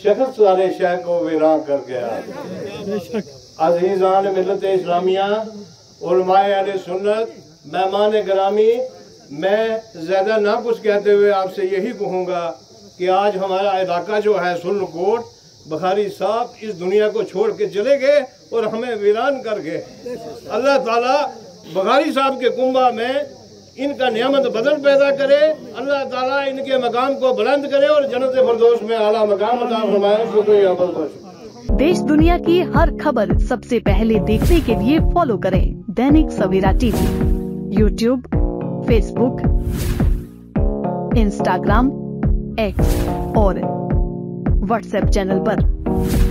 शख्स सारे शह को वीरान कर गया। अजीज़ान मिल्लत इस्लामिया, उलमाए अहले सुन्नत, मेहमान गिरामी, मैं ज़्यादा ना कुछ कहते हुए आपसे यही कहूँगा कि आज हमारा इलाका जो है सुल्लकोट, बुखारी साहब इस दुनिया को छोड़ के चले गए और हमें वीरान कर गए। अल्लाह ताला बुखारी साहब के कुंबा में इनका नियामत बदल पैदा करे, अल्लाह ताला इनके मकाम को बुलंद करे और जन्नत फिरदौस में आला मकाम अता फरमाए। शुक्रिया। देश दुनिया की हर खबर सबसे पहले देखने के लिए फॉलो करें Dainik Savera TV, YouTube, Facebook, Instagram, X और व्हाट्सएप चैनल पर।